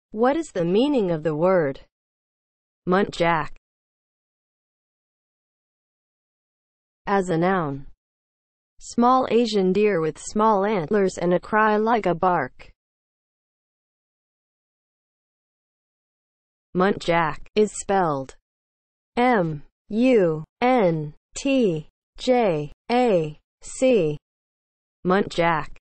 What is the meaning of the word muntjac as a noun? Small Asian deer with small antlers and a cry like a bark. MUNTJAC is spelled M-U-N-T-J-A-C. MUNTJAC.